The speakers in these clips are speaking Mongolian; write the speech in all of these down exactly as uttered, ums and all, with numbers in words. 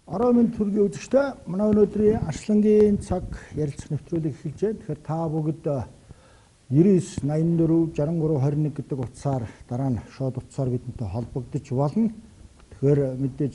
Орой минь төргийн үзэгчтэй манай өнөөдрийн Арслангийн цаг ярилцах нэвтрүүлэг эхэлж байна. Тэгэхээр та бүгд девяносто восемьдесят четыре шестьдесят три twenty-one гэдэг утсаар дараа нь шууд утсаар бидэнтэй холбогдож болно. Тэгэхээр мэдээж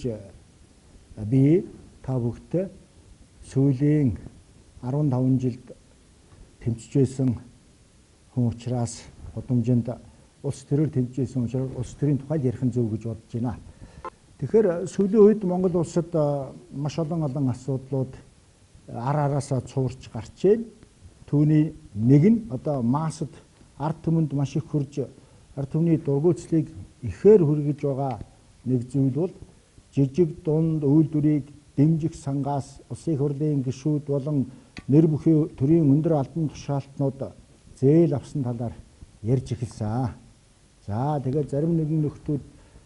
би та бүгдтэй сүүлийн fifteen жилд тэмцэж байсан хүн учраас гудамжинд улс төрөөр тэмцэж байсан учраас улс төрийн тухайд ярих нь зөв гэж бодож байна. Тэгэхээр сүүлийн үед Монгол улсад маш олон олон асуудлууд ар араасаа цуурч гарч байна. Түүний нэг нь одоо массад ард түмэнд маш их хурж ард түмний дургуутслыг ихээр хүргэж байгаа нэг зүйл бол жижиг дунд үйлдвэрийг дэмжих сангаас улсын их хурлын гишүүд болон нэр бүхий төрийн өндөр албан тушаалтнууд зээл авсан талаар ярьж эхэлсэн. За тэгээд зарим нэгэн нөхдүүд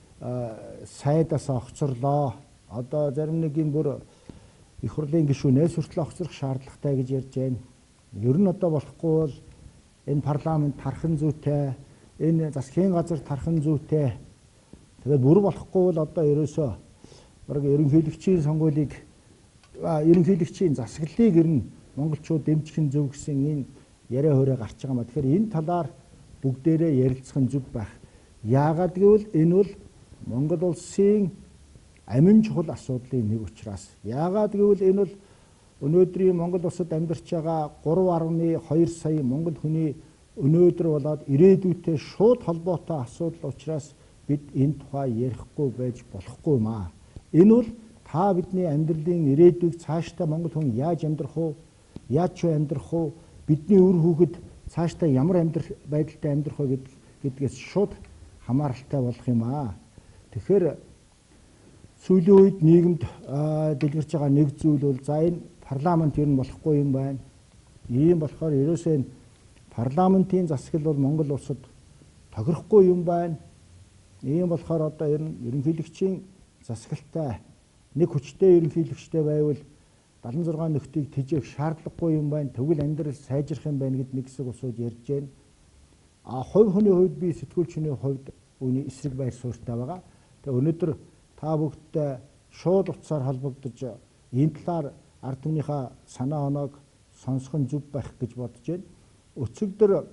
сайдаас огцорлоо. Одоо зарим нэг юм бүр их хурлын гишүүнээс хүртэл огцрох шаардлагатай гэж ярьж байна. Ер нь одоо болохгүй бол энэ парламент тархан зүйтэй, энэ засгийн газар тархан зүйтэй. Тэгээд бүр болохгүй бол одоо ерөөсөө баг ерөнхийлөгчийн сонгуулийг ерөнхийлөгчийн засаглалыг ер нь монголчууд дэмжих нь зөв гэсэн энэ яриа хоорой гарч байгаа юм. Тэгэхээр энэ талаар бүгдээрээ ярилцах нь зөв байх. Яагаад гэвэл энэ бол Монгол улсын амин чухал асуудлын нэг учраас. Яагаад гэвэл энэ бол өнөөдрийн Монгол улсад амьдарч байгаа three point two сая монгол хүний өнөөдөр болоод ирээдүйтэй шууд холбоотой асуудал учраас бид энэ тухай ярихгүй байж болохгүй маа. Энэ бол та бидний амьдралын ирээдүйг цаашдаа монгол хүн яаж амьдрах вэ? Яаж ч амьдрах вэ? Бидний үр хүүхэд цаашдаа ямар амьдрах байдалтай амьдрах вэ гэдгээс шууд хамааралтай болох юм аа. Тэгэхээр сүүлийн үед нийгэмд дэлгэрч байгаа нэг зүйл бол за энэ парламент ер нь болохгүй юм байна. Ийм болохоор ерөөсөө парламентын засаглал бол Монгол улсад тохирохгүй юм байна. Ийм болохоор одоо ер нь ерөнхийлөгчийн засаглалтай нэг хүчтэй ерөнхийлөгчтэй байвал seventy-six нөхдийг тэжээх шаардлагагүй юм байна. Тэгвэл амьдрал сайжрах юм байна гэд нэг хэсэг улсууд ярьж байна. А хувь хүний хувьд би сэтгүүлчний хувьд үүний эсрэг байр суурьтай байгаа. Тэгээ өнөөдөр та бүгдтэй шууд утсаар холбогдож энэ талаар ард түмнийхээ санаа оноог сонсох нь зөв байх гэж бодож байна. Өцөгдөр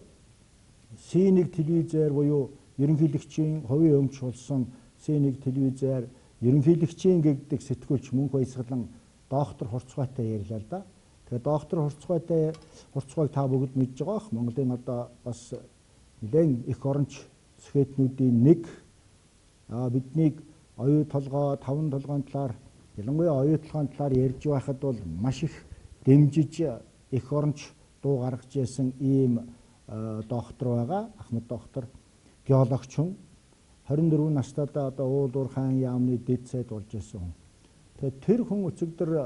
Си one телевизээр буюу ерөнхийлөгчийн хувийн өмч болсон Си one телевизээр ерөнхийлөгчийн гэгдэх сэтгүүлч Мөнх Баясгалан доктор Хурцгайтай ярьлаа л да. Тэгээ доктор Хурцгайтай Хурцгайг та бүгд мэдж байгаах. Монголын одоо бас нэлээд их оронч сэхэтнүүдийн нэг биднийг оюу толгой, таван толгойн талаар ялангуяа оюу толгойн талаар ярьж байхад бол маш их дэмжиж их оронч дуу гаргаж ирсэн ийм доктор байгаа. Ахмад доктор геологч хүн twenty-four настайдаа одоо уулуур хаан яамны дэд сайд болж ирсэн хүн. Тэгээд тэр хүн өчигдөр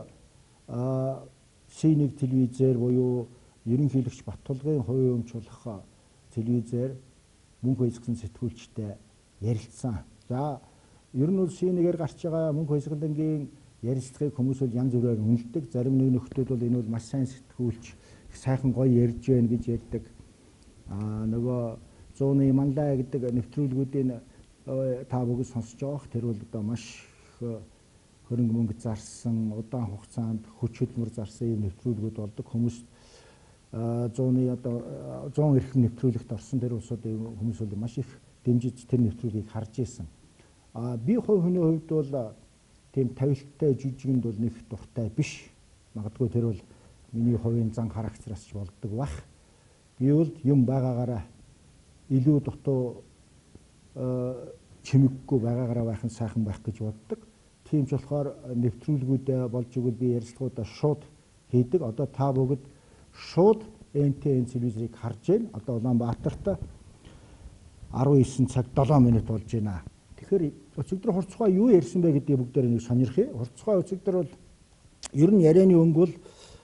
Си one телевизээр буюу ерөнхийлөгч Баттулгын хувийн өмч болох телевизээр Мөнх Баясгалан сэтгүүлчтэй ярилцсан. За ер нь Си one-ээр гарч байгаа Мөнх Баясгалангийн ярилцлагыг хүмүүс бол янз бүрээр үнэлдэг. Зарим нэг нөхдүүд бол энэ бол маш сайн сэтгүүлч, их сайхан гоё ярьж байна гэж ярьдаг. Аа нөгөө зууны мандаа гэдэг нэвтрүүлгүүдийн та бүгд сонсож байгаах. Тэр бол одоо маш хөрөнгө мөнгө зарсан, удаан хугацаанд хүч хөдөлмөр зарсан ийм нэвтрүүлгүүд болдог. Хүмүүс зууны одоо зуун эрхэм нэвтрүүлэгт орсон тэр улсуудын хүмүүс бол маш их дэмжиж тэр нэвтрүүлгийг харж ирсэн. А би хувь хүний хувьд бол тийм тавилттай жүжигэнд бол нэг дуртай биш. Магадгүй тэр бол миний хувийн зан характераас ч болдог бах. Би бол юм байгаагаараа илүү дутуу чимэггүй байгаагаараа байх нь сайхан байх гэж боддог. Тийм ч болохоор нэвтрүүлгүүдээ болж игэл би ярилцлагуудаа шууд хийдэг. Одоо та бүгд шууд эн тэ эн телевизрийг харж байна. Одоо Улаанбаатарт nineteen цаг seven минут болж байна. Тэгэхээр өчигдөр Хурцгай юу ярьсан бэ гэдгийг бүгдээр нэг сонирхъя. Хурцгай өчигдөр бол ер нь ярианы өнгө бол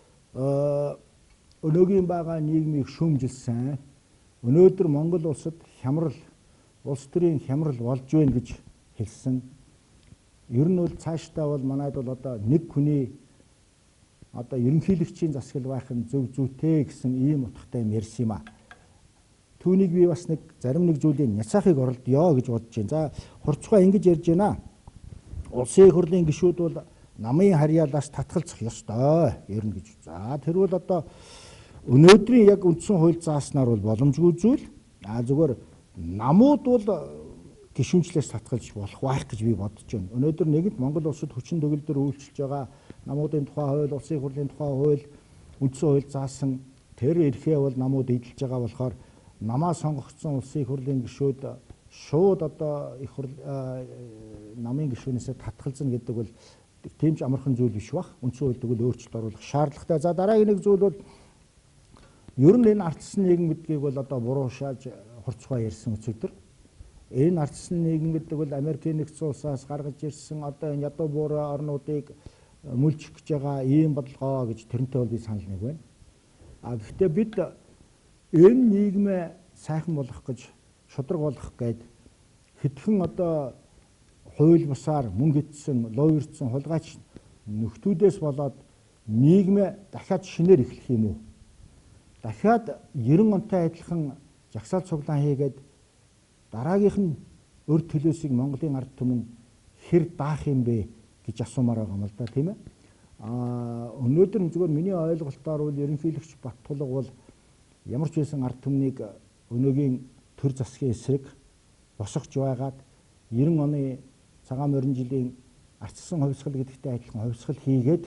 өнөөгийн байгаа нийгмийг шүүмжилсэн. Өнөөдөр Монгол улсад хямрал, улс төрийн хямрал болж байна гэж хэлсэн. Ер нь бол цаашдаа бол манайд бол одоо нэг хүний одоо ерөнхийлөгчийн засаглал байх нь зөв зүйтэй гэсэн ийм утгатай юм ярьсан юм а. Түүнийг би бас нэг зарим нэг зүйлийн няцаахыг оролдё гэж бодож байна. За Хурцгай ингэж ярьж байна. Улсын их хурлын гишүүд бол намын харьяалаас татгалзах ёстой ер нь гэж. За тэр бол одоо өнөөдрийн яг үндсэн хууль зааснаар бол боломжгүй зүйл. А зүгээр намууд бол гишүүнчлээс татгалж болох байх гэж би бодож байна. Өнөөдөр нэгэнт Монгол улсад хүчин төгөлдөр үйлчилж байгаа намуудын тухай хууль, улсын хурлын тухай хууль, үндсэн хууль заасан тэр эрхээ бол намууд эдэлж байгаа болохоор намаа сонгогдсон улсын хурлын гишүүд шууд одоо их хурл намын гишүүнээсээ татгалзна гэдэг бол тийм ч амархан зүйл биш бах. Үндсэн хуульд бол өөрчлөлт оруулах шаардлагатай. За дараагийн нэг зүйл бол ер нь энэ ардчсан нийгэм гэдгийг бол одоо буруу шааж хурцгаа ярьсан өчигдөр. Энэ ардчсан нийгэм гэдэг бол Америкийн нэгдсэн улсаас гаргаж ирсэн одоо энэ ядуу буурай орнуудыг мүлжих гэж байгаа ийм бодлогоо гэж тэрнтэй бол би санал нэг байна. А гэхдээ бид энэ нийгмээ сайхан болгох гэж шудраг болгох гээд хэдхэн одоо хууль бусаар мөнгө итсэн, лоердсон хулгайч нөхдүүдээс болоод нийгмээ дахиад шинээр эхлэх юм уу? Дахиад ерөн онтой адилхан жагсаал цуглаан хийгээд дараагийнх нь өр төлөөсийг Монголын ард түмэн хэр даах юм бэ гэж асуумаар байгаа юм л да, тийм ээ. Аа өнөөдөр зүгээр миний ойлголтоор бол ерөнхийлөгч Баттулга бол ямар ч байсан ард түмнийг өнөөгийн төр засгийн эсрэг босгож байгаад девяносто оны цагаан морин жилийн ардчсан хувьсгал гэдэгтэй адилхан хувьсгал хийгээд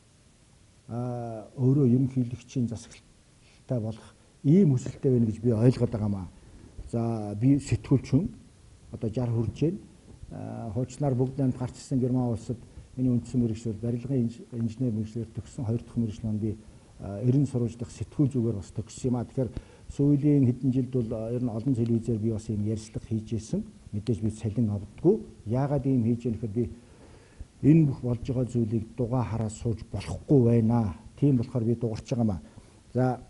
аа өөрөө ерөнхийлөгчийн засаглалтай болох ийм хүсэлтэй байна гэж би ойлгоод байгаа маа. За би сэтгүүлч одоо жар хүрж байна. Хуучнаар бүгд намд гарчсан Герман улсад миний үндсэн мэргэжил барилгын инженер мэргэжлэр төгссөн хоёр дахь мэргэжлэн би эрен сурвалж дах сэтгүүл зүгээр бас төгссөн юм а. Тэгэхээр сүүлийн хэдэн жилд бол ер нь олон телевизээр би бас ийм ярьцлага хийж ирсэн. Мэдээж би салин авдаггүй. Яагаад ийм хийж яах гэхээр би энэ бүх болж байгаа зүйлийг дугаа хараад сууж болохгүй байна. Тийм болохоор би дуурч байгаа маа. За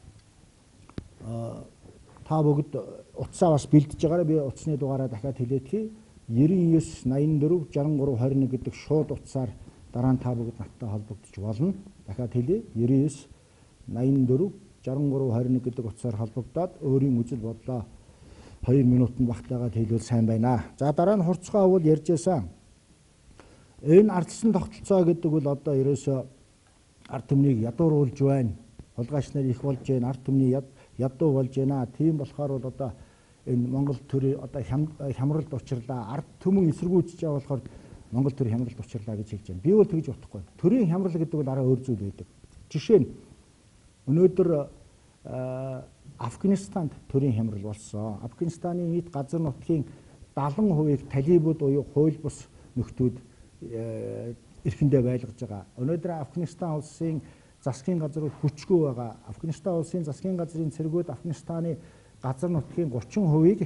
та бүгд утсаа бас бэлдэж байгаараа би утасны дугаараа дахиад хэлээдхий. девяносто девять восемьдесят четыре шестьдесят три двадцать один гэдэг шууд утсаар дараа нь та бүгд надтай холбогдож болно. Дахиад хэлье. девяносто девять восемьдесят четыре шестьдесят три двадцать один гэдэг утсаар холбогдоод өөрийн үзэл бодлоо хоёр минутанд багтаагаад хэлвэл сайн байна. За дараа нь хурцгаа бол ярьж байсан. Энэ ардчсан тогтолцоо гэдэг бол одоо ерөөсөө ард түмнийг ядууруулж байна. Хулгайч нар их болж байна. Ард түмний яд ядуу болж байна. Тийм болохоор бол одоо энэ Монгол төрийн одоо хямралд учрлаа. Ард түмэн эсэргүүцэж байгаа болохоор Монгол төр хямралд учрлаа гэж хэлж байна. Би бол тэгж бодохгүй. Төрийн хямрал гэдэг бол арай өөр зүйл байдаг. Жишээ нь өнөөдөр Афганистанд төрийн хямрал болсон. Афганистаны нийт газар нутгийн дагалан хувийг талибууд буюу хууль бус нөхдүүд эрхэндээ байлгаж байгаа. Өнөөдөр Афганистан улсын засгийн газрууд хүчгүй байгаа. Афганистан улсын засгийн газрын цэргүүд Афганистаны газар нутгийн гурван хувийг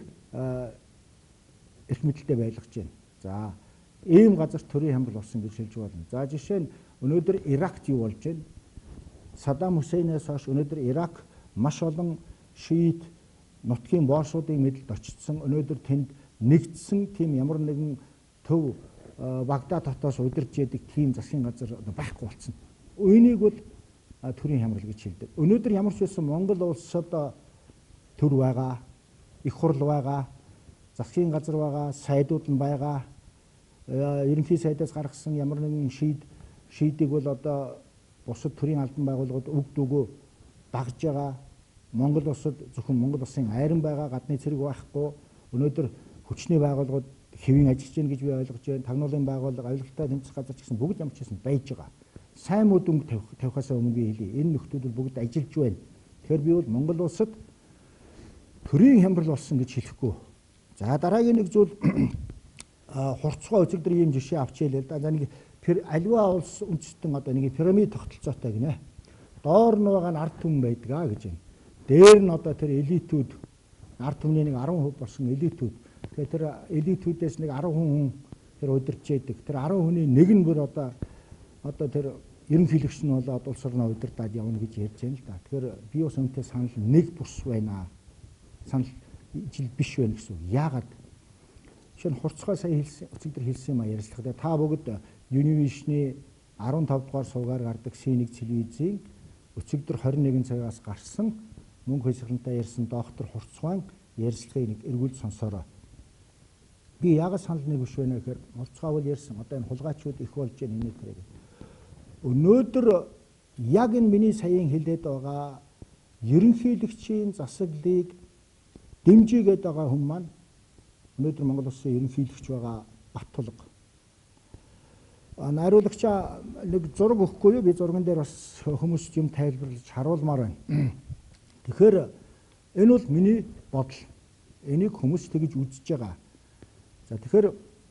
эрх мэдэлтэй байлгаж байна. За ийм газар төрийн хямрал болсон гэж хэлж болно. За жишээ нь өнөөдөр Иракт юу болж байна? Саддам Хусейнээс хойш өнөөдөр Ирак маш олон шиит нутгийн боосуудын мэдэлд очсон. Өнөөдөр тэнд нэгдсэн тийм ямар нэгэн төв Багдад хотоос удирж яадаг тийм засгийн газар байхгүй болсон. Үүнийг бол төрийн хямрал гэж хэлдэг. Өнөөдөр ямар ч байсан Монгол улсад төр байгаа, их хурл байгаа, засгийн газар байгаа, сайдууд нь байгаа. Ерөнхий сайдаас гаргасан ямар нэгэн шийд шийдийг бол одоо бусад төрийн албан байгууллагууд өгд өгөө дагж байгаа. Монгол улсад зөвхөн Монгол улсын айран байгаа, гадны цэрэг байхгүй. Өнөөдөр хүчний байгууллагууд хэвийн ажиллаж байна гэж би ойлгож байна. Тагнуулын байгууллага, авилгалтай тэмцэх газар ч гэсэн бүгд ямар ч гэсэн байж байгаа. Сайн муу дүнг тавихаасаа өмнө би хэлье. Энэ нөхдүүд бол бүгд ажиллаж байна. Тэгэхээр би бол Монгол улсад төрийн хямрал болсон гэж хэлэхгүй. За дараагийн нэг зүйл хурцгаа өчигдөр ийм жишээ авч ийлээ л да. За нэг альва улс үндэстэн одоо нэг пирамид тогтолцоотой гинэ. Доор нь байгаа нь ард түмэн байдгаа гэж байна. Дээр нь одоо тэр элитүүд ард түмний нэг арван хувь болсон элитүүд. Тэгэхээр тэр элитүүдээс нэг арван хүн тэр удирч яадаг. Тэр арван хүний нэг нь бүр одоо одоо тэр ерөнхийлөгч нь болоод улс орноо удирдаад явна гэж ярьж байна л да. Тэгэхээр би бас önтэй санал нэг бус байна. Санал жил биш байна гэсэн. Яагаад? Жишээ нь хурцгаа сая хэлсэн өчигдөр хэлсэн юм а ярилцлагад та бүгд Univision-ы арван тав дугаар сувгаар гардаг Си нэг телевизийн өчигдөр хорин нэгэн цагаас гарсан мөнгө хязгаарлалтаа ярьсан доктор Хурцгаан ярилцлагыг нэг эргүүл сонсороо. Би яагаад санал нэг биш байна гэхээр Хурцгаа бол ярьсан одоо энэ хулгайчууд их болж байна энэ төрөйг. өнөөдөр яг энэ миний саяын хэлээд байгаа ерөнхийлөгчийн засаглалыг дэмжигээд байгаа хүн маань өнөөдөр Монгол Улсын ерөнхийлөгч байгаа Баттулга. Найруулагчаа нэг зураг өгөхгүй юу? Би зурган дээр бас хүмүүст юм тайлбарлаж харуулмаар байна. Тэгэхээр энэ бол миний бодол. Энийг хүмүүс тэгж үзэж байгаа. За тэгэхээр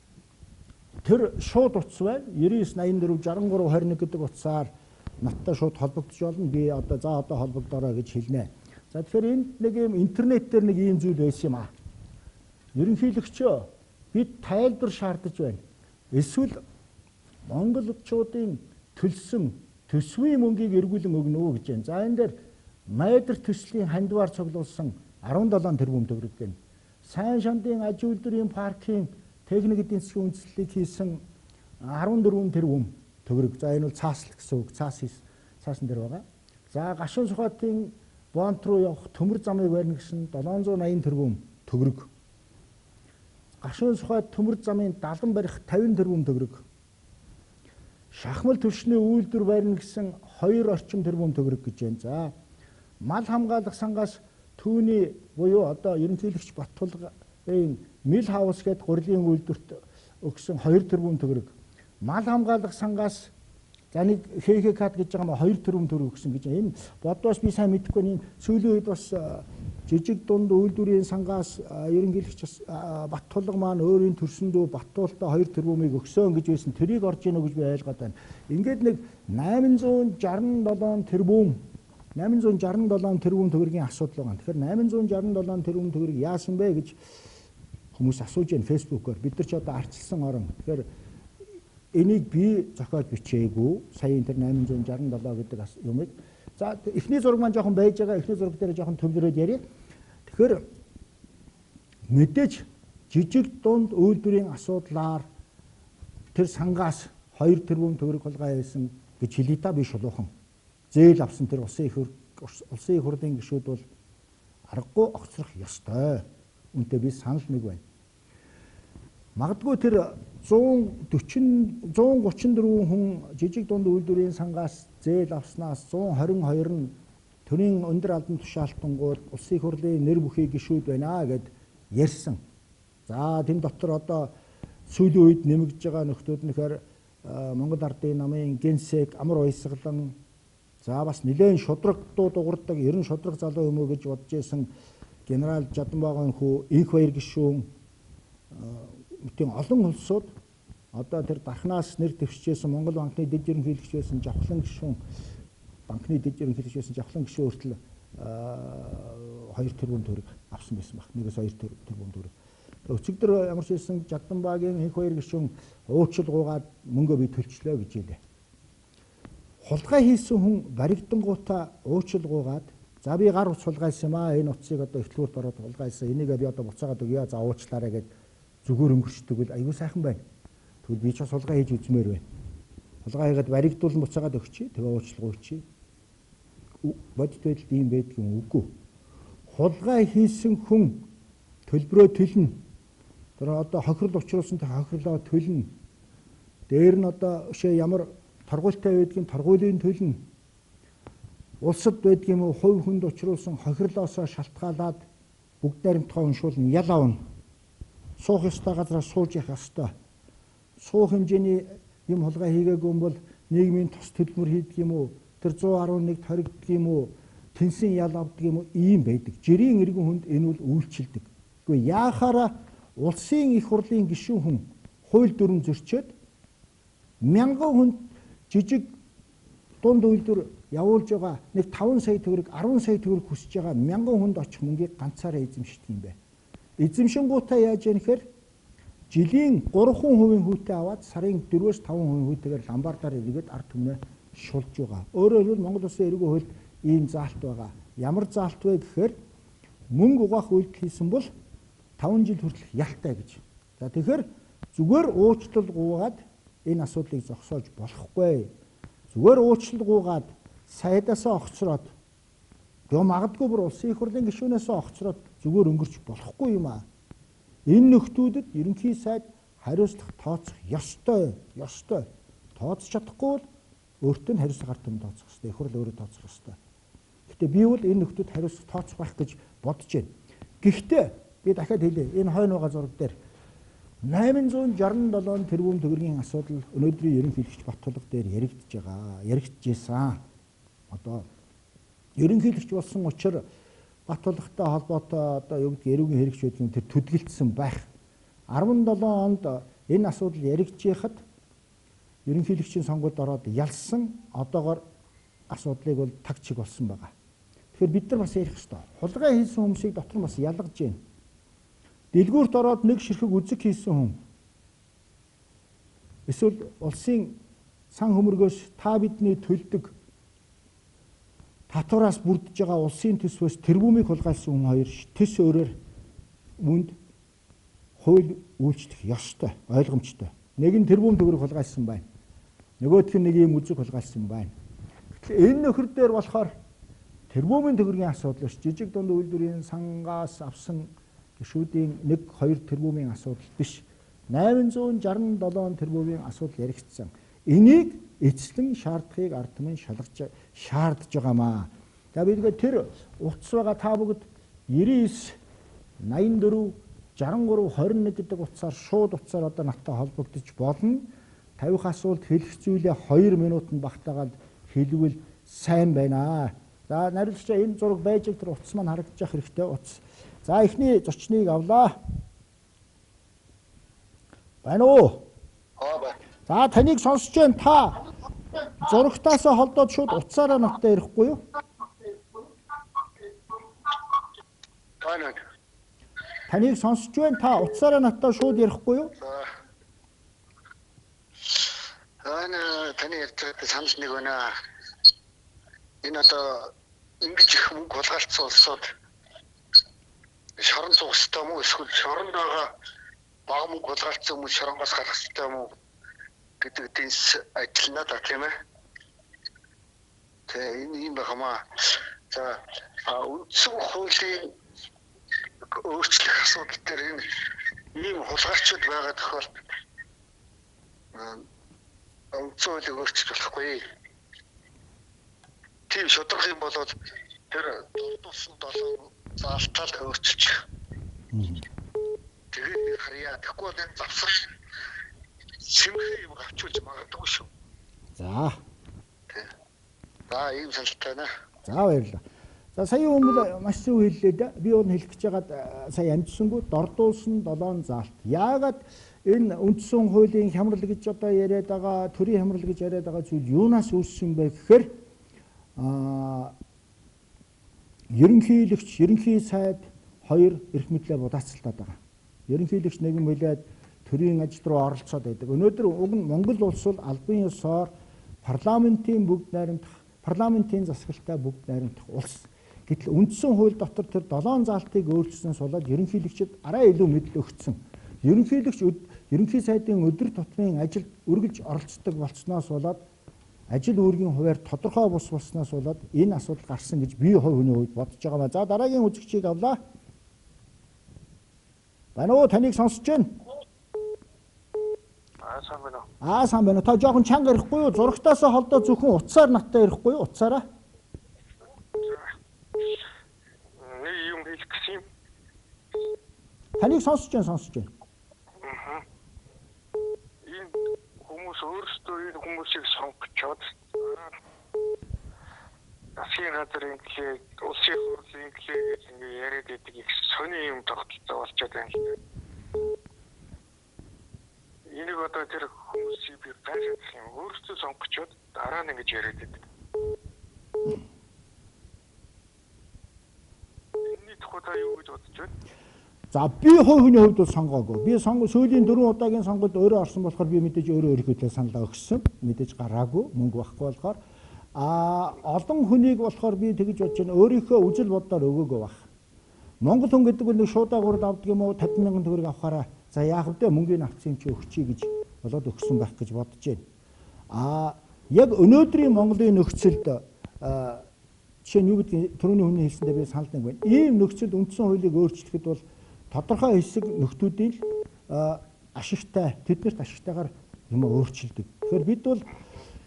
тэр шууд утас байна. девять восемь дөрв шестьдесят три двадцать один гэдэг утсаар надтай шууд холбогдож болно. Би одоо за одоо холбогдороо гэж хэлнэ. За тэгэхээр энд нэг юм интернет дээр нэг ийм зүйл байсан юм аа. Ерөнхийлөгчөө бид тайлбар шаардаж байна. Эсвэл монголчуудын төлсөн төсвийн мөнгийг эргүүлэн өгнө үү гэж байна. За энэ дээр майдер төслийн хандваар цуглуулсан арван долоон тэрбум төгрөг гэнэ. Сайн шандын аж үйлдвэрийн паркийн техник эдийн засгийн үндэслэлийг хийсэн арван дөрвөн тэрбум төгрөг. За энэ бол цааслах гэсэн үг. Цаас цаасан дээр байгаа. За гашуун сухатын бонт руу явах төмөр замыг барьна гэсэн долоон зуун найман тэрбум төгрөг. Гашуун сухат төмөр замын далан барих тавин тэрбум төгрөг. Шахмал төвшний үйлдвэр барьна гэсэн хоёр орчим тэрбум төгрөг гэж байна. За мал хамгаалах сангаас түүний буюу одоо ерөнхийлөгч Баттулгын мил хаус гээд гурилын үйлдвэрт өгсөн хоёр тэрбум төгрөг. Мал хамгаалах сангаас за нэг ХХК гэж байгаа ма хоёр тэрбум төгрөг өгсөн гэж. Энэ бодвоос би сайн мэдэхгүй энэ сүүлийн үед бас жижиг дунд үйлдвэрийн сангаас ерөнхийлөгч Баттулга маань өөрийн төрсөндөө Баттуултаа хоёр тэрбумыг өгсөн гэж байсан. Тэрийг орж ийнө гэж би ойлгоод байна. Ингээд нэг найман зуун шарсан долоон тэрбум найман зуун шарсан долоон тэрбум төгрөгийн асуудал байгаа. Тэгэхээр найман зуун шарсан долоон тэрбум төгрөг яасан бэ гэж хүмүүс асууж байна фэйсбүүкээр. Бид нар ч одоо арчилсан орон. Тэгэхээр энийг би зохиож бичээгүй. Сая энэ найман зуун шарсан долоо гэдэг юмыг. За эхний зураг маань жоохон байж байгаа. Эхний зураг дээр жоохон төвлөрөөд яриа. Тэгэхээр мэдээж жижиг дунд үйлдвэрийн асуудлаар тэр сангаас хоёр тэрбум төгрөг хулгай хийсэн гэж хэлээ та би шулуухан. Зээл авсан тэр улсын их улсын их хурлын гишүүд бол аргагүй огцрох ёстой. Үнтэй би санал нэг байна. Магадгүй тэр зуун гучин дөрвөн хүн жижиг дунд үйлдвэрийн сангаас зээл авснаас зуун хорин хоёр нь төрийн өндөр албан тушаалтангууд улсын их хурлын нэр бүхий гишүүд байна гэд ярьсан. За тэн дотор одоо сүүлийн үед нэмэгдэж байгаа нөхдүүд нэхэр Монгол Ардын намын генсек амар уйсгалан за бас нэлээд шудрагдуу дуурдаг ерөн шудраг залуу юм уу гэж бодож исэн генерал Жаданбаагийн хүү инх баяр гишүүн тийм олон улсууд одоо тэр дархнаас нэр дэвшижсэн Монгол банкны дэд ерөнхийлөгч байсан Жавхлан гишүүн банкны дэд ерөнхийлөгч байсан Жавхлан гишүүн хүртэл хоёр тэрбум төгрөг авсан байсан баг. Нэгээс хоёр тэрбум төгрөг. Өчигдөр ямар ч хэлсэн Жаданбаагийн инх баяр гишүүн уучлалгуугаад мөнгөө би төлчлөө гэж хэлээ. Хулгай хийсэн хүн баригдангуудаа уучлалгуугаад за би гар утас хулгайсан юм аа энэ утсыг одоо ихтлгүүрт ороод хулгайсан энийг би одоо буцаагаад өгье за уучлаарай гэд зүгээр өнгөрчдөг бол аюу сайхан байна. Тэгвэл би ч бас хулгай хийж үзмээр байна. Хулгай хийгээд баригдуулан буцаагаад өгчий тэгээ уучлалгууйчий. Бодит байдалд ийм байдаг юм үгүй. Хулгай хийсэн хүн төлбөрөө төлнө. Тэр одоо хохирол учруулсан тэр хохирлоо төлнө. Дээр нь одоо өшөө ямар торгуультай байдгийн торгуулийн төлнө. Улсад байдгийн юм хувь хүнд учруулсан хохирлоосоо шалтгаалаад бүгд найрамдахаа уншуулна, ял авна. Суух ёстой газараа сууж явах ёстой. Суух хэмжээний юм хулгай хийгээгүй юм бол нийгмийн тус төлбөр хийдэг юм уу? Тэр one eleven торигддаг юм уу? Тэнсэн ял авдаг юм уу? Ийм байдаг. Жирийн иргэн хүнд энэ бол үйлчилдэг. Гэхдээ яахаараа улсын их хурлын гишүүн хүн хууль дүрм зөрчөөд мянган хүнд жижиг дунд үйлдвэр явуулж байгаа нэг таван сая төгрөг арван сая төгрөг хүсэж байгаа мянган хүнд очих мөнгийг ганцаараа эзэмшдэг юм байна. Эзэмшингуудаа яаж яах вэ? Жилийн three хувийн хүүтэй аваад сарын four-өөс five хувийн хүүтэйгээр ламбардаар эргээд ард түмнээ шулж байгаа. Өөрөөр хэлбэл Монгол Улсын эрүүл хуульд ийм заалт байгаа. Ямар заалт вэ гэхээр мөнгө угаах үйлдэл хийсэн бол five жил хүртэлх ялтай гэж. За тэгэхээр зүгээр уучлал гуугаад энэ асуудлыг зогсоож болохгүй. Зүгээр уучлал гуугаад сайдаасаа огцроод гоо магадгүй бүр улсын их хурлын гишүүнээсээ огцроод зүгээр өнгөрч болохгүй юм аа. Энэ нөхдүүдэд ерөнхий сайд хариуцлах тооцох ёстой, ёстой. Тооцож чадахгүй бол өөртөө нь хариуцлага ард түмэнд тооцох хэрэгтэй. Их хурл өөрөө тооцох хэрэгтэй. Гэхдээ би бол энэ нөхдүүд хариуцлага тооцох байх гэж бодож байна. Гэхдээ би дахиад хэлье. Энэ хойно байгаа зураг дээр найман зуун шарсан долоо тэрбум төгрөгийн асуудал өнөөдрийн ерөнхийлөгч Баттулга дээр яригдж байгаа. Яригдчихсан. Одоо ерөнхийлөгч болсон учраас Баттулгатай холбоотой одоо юу гэдэг эрүүгийн хэрэгч байдлын тэр төдөлдсөн байх. арван долоо онд энэ асуудал яригдчихад ерөнхийлөгчийн сонгуульд ороод ялсан одоогоор асуудлыг бол тагчиг болсон байгаа. Тэгэхээр бид нар бас ярих хэрэгтэй. Хулгай хийсэн хүмүүсийг дотор нь бас ялгаж байна. Дэлгүүрт ороод нэг ширхэг үзэг хийсэн хүн. Эсвэл улсын сан хөмөргөөс та бидний төлдөг татвараас бүрдэж байгаа улсын төсвөөс тэрбумыг хулгайлсан хүн хоёр төс өөрөөр мөнд хууль үйлчлэх ёстой, ойлгомжтой. Нэг нь тэрбум төгрөг хулгайлсан байна. Нөгөөх нь нэг юм үзэг хулгайлсан байна. Тэгэхээр энэ нөхөр дээр болохоор тэрбумын төгрөгийн асуудал биш. Жижиг дунд үйлдвэрийн сангаас авсан гишүүдийн нэг хоёр тэрбумын асуудал биш. найман зуун шарсан долоо тэрбумын асуудал яригдсан. Энийг эцэслэн шаардахыг ард түмэн шалгаж шаардж байгаамаа. За бидгээ тэр утас байгаа та бүгд девятнадцать восемьдесят четыре шестьдесят три двадцать один гэдэг утсаар шууд утсаар одоо надтай холбогдож болно. тавих асуулт хэлэх зүйлээ хоёр минутанд багтаагаад хэлвэл сайн байна. За нариулагчаа энэ зураг байж тэр утас маань харагдаж хэрэгтэй утас. За эхний зочныг авлаа. Байна уу? Аа байна. За таныг сонсож байна. Та зурагтаас холдоод шууд утсаараа надтай ирэхгүй юу? Байна. Таныг сонсож байна. Та утсаараа надтай шууд ирэхгүй юу? Аа таны ярьдаг санал нэг байна. Энэ одоо ингэж их мөнгө хулгайлцсан улсууд шорон суух ёстой мó эсвэл шоронд байгаа бага мөнгө хулгайлцсан хүмүүс шоронгоос гарах ёстой мó гэдэг дэнс ажиллана да тийм ээ. Тэгээ энэ юм байхмаа. За үндсэн хуулийн өөрчлөх асуудал дээр энэ ийм хулгайчуд байгаа тохиолдолд үндсэн хуулийг өөрчлөх болохгүй. Тийм шударга юм бол тэр дурдсан долоо заалтал өөрчилчих. Тэгээд харьяа тэгэхгүй бол энэ завсар сэмхээ юм авчулж магадгүй шүү. За. За ийм саналтай байна. За баярлалаа. За сая хүмүүс маш зөв хэллээ да. Би өөр хэлэх гэж байгаад сая амжсангүй дордуулсан долоон заалт. Яагаад энэ үндсэн хуулийн хямрал гэж одоо яриад байгаа, төрийн хямрал гэж яриад байгаа зүйл юунаас үүссэн бэ гэхээр аа ерөнхийлөгч, ерөнхий сайд хоёр эрх мэдлээ будаацалтаад байгаа. Ерөнхийлөгч нэгэн мөлөөд төрийн ажил руу оролцоод байдаг. Өнөөдөр уг нь Монгол улс бол албан ёсоор парламентын бүгд найрамдах, парламентын засаглалтай бүгд найрамдах улс. Гэтэл үндсэн хууль дотор тэр долоон заалтыг өөрчилснөөс болоод ерөнхийлөгчд арай илүү мэдл өгсөн. Ерөнхийлөгч ерөнхий сайдын өдөр тутмын ажилд үргэлж оролцдог болцсноос болоод ажил үүргийн хуваар тодорхой бус болсноос болоод энэ асуудал гарсан гэж би хувь хүний хувьд бодож байгаа. За дараагийн үзэгчийг авлаа. Байна уу? Таныг сонсож байна. Аа сайн байна. Аа сайн байна. Та жоохон чанга ирэхгүй юу? Зурагтаас холдоо зөвхөн утсаар надтай ирэхгүй юу? Утсаараа. Нэг юм хэлэх гэсэн юм. Таныг сонсож байна, сонсож байна. Хүмүүс өөрсдөө энэ хүмүүсийг сонгочоод засгийн газрын гэлээ, улсын хурлын гэлээ гэж ингэ яриад байдаг их сони юм тогтолцоо болчиход байна. Энийг одоо тэр хүмүүсийг би гайхах юм. Өөрсдөө сонгочоод дараа нь ингэж яриад байдаг. Энэний тухай та юу гэж бодож байна? За би хувь хүний хувьд бол сонгоогүй. Би сонго сүүлийн дөрвөн удаагийн сонгуульд өөрөө орсон болохоор би мэдээж өөрөө өөрийнхөө саналаа өгсөн. Мэдээж гараагүй, мөнгө байхгүй болохоор а олон хүнийг болохоор би тэгж бодож байна. Өөрийнхөө үжил бодлоор өгөөгөө баг. Монгол хүн гэдэг нь нэг шуудаа гурд авдаг юм уу пятьдесят мянган төгрөг авахаараа за яах вэ мөнгөний авцсан юм чи өгчий гэж болоод өгсөн байх гэж бодож байна. А яг өнөөдрийн Монголын нөхцөлд жишээ нь юу гэдгийг түрүүний хүний хэлсэндээ би санал нэг байна. Ийм нөхцөлд үндсэн хуулийг өөрчлөхөд бол тодорхой хэсэг нөхдүүдийн ашигтай тэднэрт ашигтайгаар юм өөрчилдөг. Тэгэхээр бид бол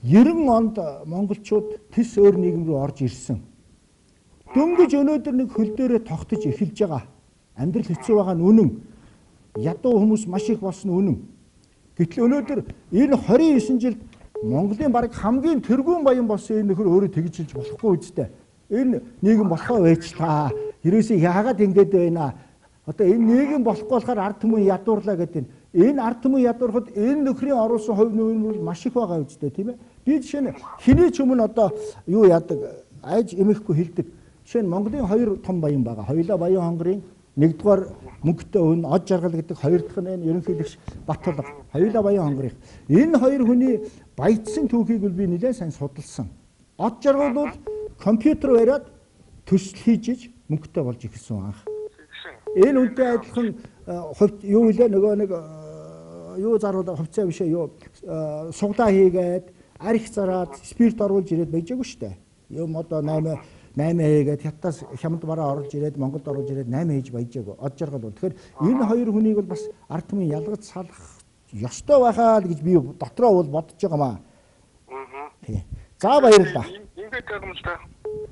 девяносто онд монголчууд тис өөр нийгэм рүү орж ирсэн. Дөнгөж өнөөдөр нэг хөл дээрээ тогтож эхэлж байгаа. Амьдрал хэцүү байгаа нь үнэн. Ядуу хүмүүс маш их болсон үнэн. Гэтэл өнөөдөр энэ двадцать девять жилд Монголын бараг хамгийн тэргүүн баян болсон энэ нөхөр өөрөө тэгж хэлж болохгүй үстэй. Энэ нийгэм болохоо байж та. Ерөөсөө яагаад ингэж байна? Одоо энэ нийгэм болохгүй болохоор ард түмэн ядуурлаа гэдэг. Энэ ард түмэн ядуурхад энэ нөхрийн оруулсан хувь нэмэр маш их байгаа үстэй тийм ээ. Би жишээ нь хэний ч өмнө одоо юу яадаг айж эмэхгүй хэлдэг. Жишээ нь Монголын хоёр том баян байгаа. Хоёулаа Баян хонгорын нэгдүгээр мөнгөтэй өн од жаргал гэдэг хоёр дахь нь энэ ерөнхийлөгч Баттулга. Хоёулаа Баян хонгорын. Энэ хоёр хүний баяжсан түүхийг би нэлээд сайн судалсан. Од жаргал бол компьютер бариад төсөл хийж мөнгөтэй болж ирсэн анх. Энэ үнтэй адилхан хувь юу илээ нөгөө нэг юу заруулаа хувьцаа бишээ юу суглаа хийгээд арх зараад спирт оруулж ирээд байжаагүй шүү дээ. Юм одоо восемь восемь хийгээд хятадас хямд бараа оруулж ирээд Монголд оруулж ирээд восемь хийж баяжаагүй. Од жаргал бол. Тэгэхээр энэ хоёр хүнийг бол бас ард түмэн ялгаж салах ёстой байхаа л гэж би дотроо бол бодож байгаа маа. Аа. Тий. За баярлалаа. Ингээд байгаа юм л та.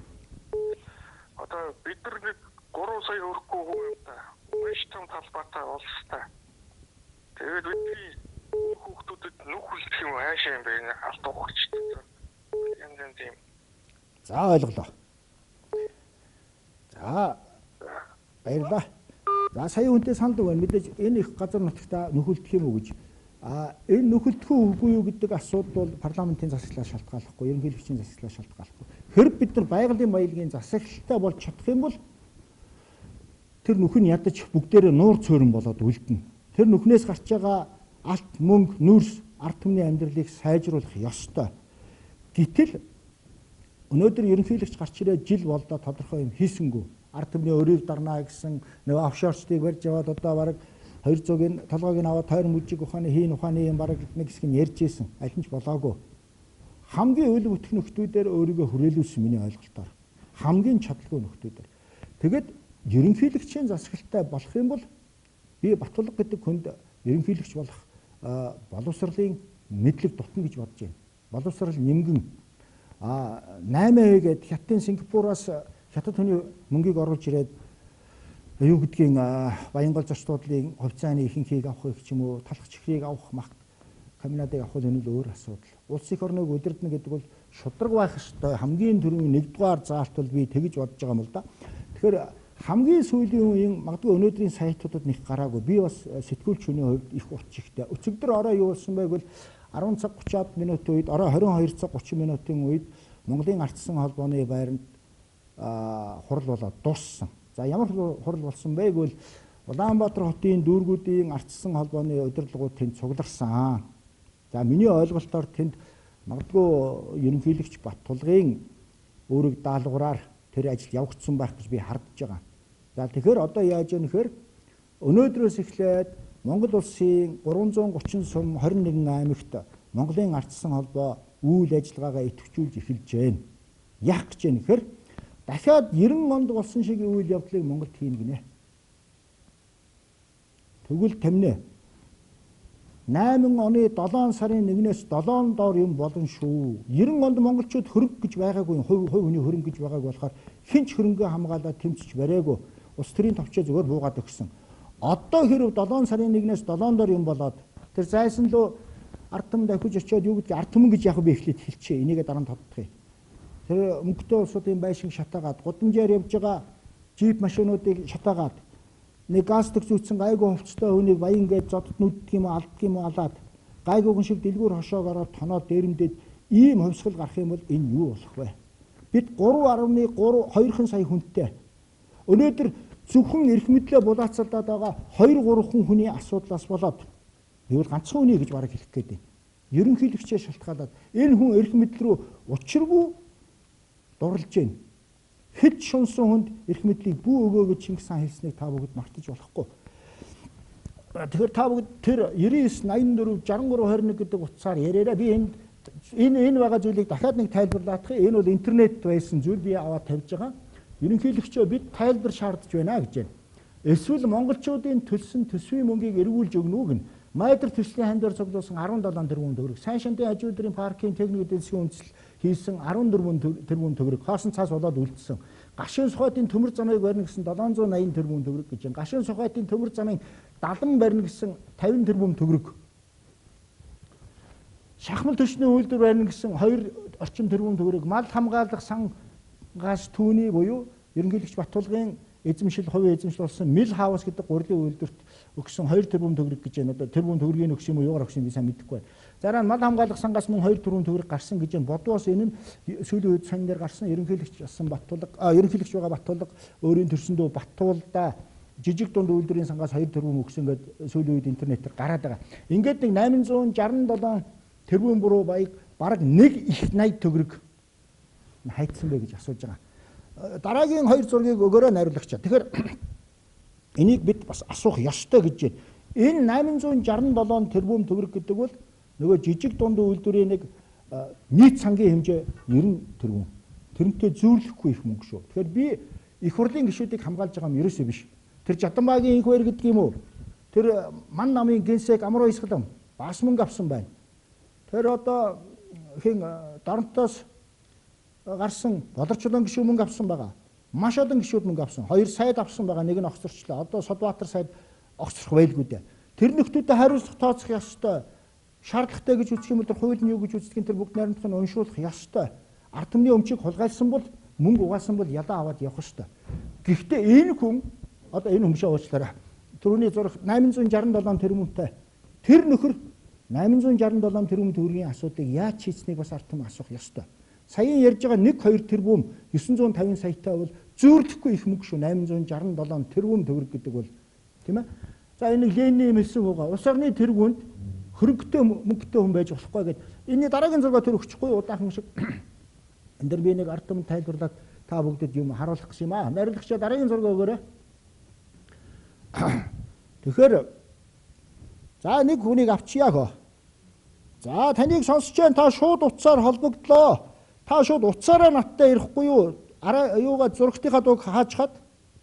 Одоо бид нар нэг гурван сая өрөхгүй хүн юм та. Маш том талбартай олстой. Тэгээд бидний хүүхдүүдэд нүх үлдэх юм аашаа юм бэ? Алт угагчтай. Янз янз юм. За ойлголоо. За баярлалаа. За сая хүнтэй санал өгөн мэдээж энэ их газар нутагта нөхөлдөх юм уу гэж. А энэ нөхөлдөх үгүй юу гэдэг асуудал бол парламентын засаглалаас шалтгааллахгүй, ерөнхийлөгчийн засаглалаас шалтгааллахгүй. Хэрэг бид нар байгалийн баялагын засаглалтай болж чадах юм бол тэр нүхэн ядаж бүгдээрээ нуур цөөрөн болоод үлдэнэ. Тэр нүхнээс гарч байгаа алт, мөнгө, нүрс, ард түмний амьдралыг сайжруулах ёстой. Гэтэл өнөөдөр ерөнхийлөгч гарч ирээд жил болдоо тодорхой юм хийсэнгүү. Ард түмний өрийг дарнаа гэсэн нөгөө офшорчдыг барьж яваад одоо бараг хоёр цугийн толгойг нь аваад тойрон мүжиг ухааны хийн ухааны юм бараг нэг хэсэг нь ярьж ийсэн. Аль нь ч болоогүй. Хамгийн үйл бүтэх нөхдүүдээр өөрийгөө хүрээлүүлсэн миний ойлголтоор. Хамгийн чадлагүй нөхдүүдээр. Тэгэд ерөнхийлөгчийн засаглалтай болох юм бол би Баттулга гэдэг хүнд ерөнхийлөгч болох боловсролын мэдлэг дутна гэж бодож байна. Боловсрол нимгэн а восемь гээд хятадын Сингапураас хятад хүний мөнгийг оруулж ирээд юу гэдгийг Баянгол зочдлын хувьцааны ихэнхийг авах их ч юм уу талах чихрийг авах мах каминадыг авах нь өөр асуудал. Улс их орныг удирдна гэдэг бол шудраг байх ёстой. Хамгийн түрүүний нэгдүгээр заалт бол би тэгж бодож байгаа юм л да. Тэгэхээр хамгийн сүүлийн үеийн магадгүй өнөөдрийн сайтуудад нэг гараагүй. Би бас сэтгүүлч хүний хувьд их утчихтай. Өчигдөр орой юу болсон байг бол арван цаг гуйч минутын үед орой двадцать two цаг thirty минутын үед Монголын ардчсан холбооны байранд хурал болоод дууссан. За ямар хурал болсон бэ гэвэл Улаанбаатар хотын дүүргүүдийн ардчсан холбооны удирдлагууд тэнд цугларсан. За миний ойлголтоор тэнд магадгүй ерөнхийлөгч Баттулгын өөрөг даалгавраар тэр ажил явагдсан байх гэж би хардж байгаа. За тэгэхээр одоо яаж яах вэ гэхээр өнөөдрөөс эхлээд Монгол улсын гурван гучин сум twenty one аймагт Монголын ардчсан холбоо үйл ажиллагаагаа идэвхжүүлж эхэлж байна. Яах гэж байна гэхээр дахиад ninety онд болсон шиг үйл явдлыг Монголд хийн гинэ. Тэгвэл таминэ. eight оны seven сарын one-ээс seven доор юм болно шүү. ninety онд монголчууд хөрөнгө гэж байгаагүй, хувь хүний хөрөнгө гэж байгааг болохоор хинч хөрөнгөө хамгаалаад тэмцэж барайгүй. Улс төрийн товчоо зүгээр буугаад өгсөн. Одоо хэрв seven сарын one-ээс seven доор юм болоод тэр зайсан лөө ард түмэнд ахиж очиод юу гэдгийг ард түмэн гэж яг би эхлээд хэлчихье. Энийгээ дараа нь тодтогъё. Тэр мөнгөтэй улсуудын байшин шатаагаад гудамжаар явж байгаа джип машинуудыг шатаагаад нэг гастик зүүцсэн гайгүй хувцастай хүнийг баян гэж зодод нүддэг юм алддаг юм алаад гайгүйгэн шиг дэлгүүр хошоогоор тоноод дээрэмдээд ийм хувьсгал гарах юм бол энэ юу болох вэ? Бид three point three сая хүнтэй өнөөдөр зөвхөн эрх мэдлээ булаацалдаад байгаа two three хүний асуудлаас болоод би бол ганцхан хүний гэж бараг хэлэх гээд байна. Ерөнхийлөгчөө шалтгаалаад энэ хүн эрх мэдэл рүү учиргүй дурлж байна. Хэд шунсан хүнд эрх мэдлийг бүү өгөө гэж Чингис хаан хэлснийг та бүгд мартаж болохгүй. Тэгэхээр та бүгд тэр ninety-nine, eighty-four, sixty-three, twenty-one гэдэг утсаар яриараа би энэ энэ энэ байгаа зүйлийг дахиад нэг тайлбарлаадах. Энэ бол интернет байсан зүйл би аваад тавьж байгаа. Ерөнхийлөгчөө бид тайлбар шаардж байна гэж байна. Эсвэл монголчуудын төлсөн төсвийн мөнгийг эргүүлж өгнө үг нь Майдар төслийн хандаар цуглуулсан арван долоон тэрбум төгрөг, сайн шандын хажуудрын паркийн техник эдийн засгийн үндэслэл хийсэн арван дөрвөн тэрбум төгрөг, хоосон цаас болоод үлдсэн. Гашуун сухатын төмөр замыг барина гэсэн долоон зуун наян тэрбум төгрөг гэж байна. Гашуун сухатын төмөр замын далан барина гэсэн тавин тэрбум төгрөг. Шахмал төчний үйлдвэр барина гэсэн хоёр орчим тэрбум төгрөг. Мал хамгаалах сангаас түүний буюу ерөнхийлөгч Баттулгын эзэмшил хувийн эзэмшил болсон Мил хаус гэдэг гурилын үйлдвэрт өгсөн хоёр тэрбум төгрөг гэж байна. Одоо тэрбум төгрөгийг өгс юм уу юугаар өгс юм би сайн мэдэхгүй байна. Зараа нь мал хамгаалах сангаас мөн хоёр тэрбум төгрөг гарсан гэж байна. Бодвоос энэ нь сүүлийн үед сайн дээр гарсан ерөнхийлөгч болсон Баттулга а ерөнхийлөгч байгаа Баттулга өөрийн төрсөндөө Баттуулда жижиг дунд үйлдвэрийн сангаас хоёр тэрбум өгсөн гэдэг сүүлийн үед интернетээр гараад байгаа. Ингээд нэг найман зуун шарсан долоон тэрбум буруу баяг бараг нэг их найд төгрөг хайцсан бэ гэж асууж байгаа. Дараагийн хоёр зургийг өгөөрэй найруулагчаа. Тэгэхээр энийг бид бас асуух ёстой гэж байна. Энэ найман зуун шарсан долоон тэрбум төгрөг гэдэг бол нөгөө жижиг дунд үйлдвэрийн нэг нийт сангийн хэмжээ девяносто тэрбум. Тэрнтэй зөөрлөхгүй их мөнгө шүү. Тэгэхээр би их хурлын гишүүдийг хамгаалж байгаа юм ерөөсөө биш. Тэр Жаданбаагийн инх баяр гэдэг юм уу? Тэр ман намын генсек Амроо Исгэлэм бас мөнгө авсан байна. Тэр одоо хин Доронтоос гарсан болорчлон гишүүд мөнгө авсан байгаа. Маш олон гишүүд мөнгө авсан. Хоёр сайд авсан байгаа. Нэг нь огцорчлоо. Одоо Содбаатар сайд огцрох байлгүй дээ. Тэр нөхдүүдэд хариуцлах тооцох ёстой. Шаардлагатай гэж үзэх юм бол хууль нь юу гэж үздгийг тэр бүгд найрамдах нь уншуулах ёстой. Ард түмний өмчийг хулгайлсан бол мөнгө угаасан бол ялаа аваад явах ёстой. Гэхдээ энэ хүн одоо энэ өмшөө уучлаарай. Түрүүний зураг найман зуун шарсан долоон тэрбумтай. Тэр нөхөр найман зуун шарсан долоон тэрбум төгрөгийн асуудыг яаж шийдсэнийг бас ард түмэн асуух ёстой. Саяын ярьж байгаа нэг хоёр тэрбум девять сто пятьдесят саятай бол зөөрлөхгүй их мөнгө шүү. найман зуун шарсан долоон тэрбум төгрөг гэдэг бол тийм ээ. За энэ Ленин хэлсэн байгаа. Улс орны тэргуунд хөрөнгөтэй мөнгөтэй хүн байж болохгүй гэдэг. Энэний дараагийн зураг төр өгчихгүй удаахан шиг. Энд дэр би нэг ард түмэнд тайлбарлаад та бүгдэд юм харуулах гэсэн юм аа. Найруулагчаа дараагийн зураг өгөөрэй. Тэгэхээр за нэг хүнийг авчияа хөө. За таныг сонсож байна. Та шууд утсаар холбогдлоо. Та шууд утсаараа надтай ирэхгүй юу? Араа юугаа зурагтынхаа дууг хааж хаад.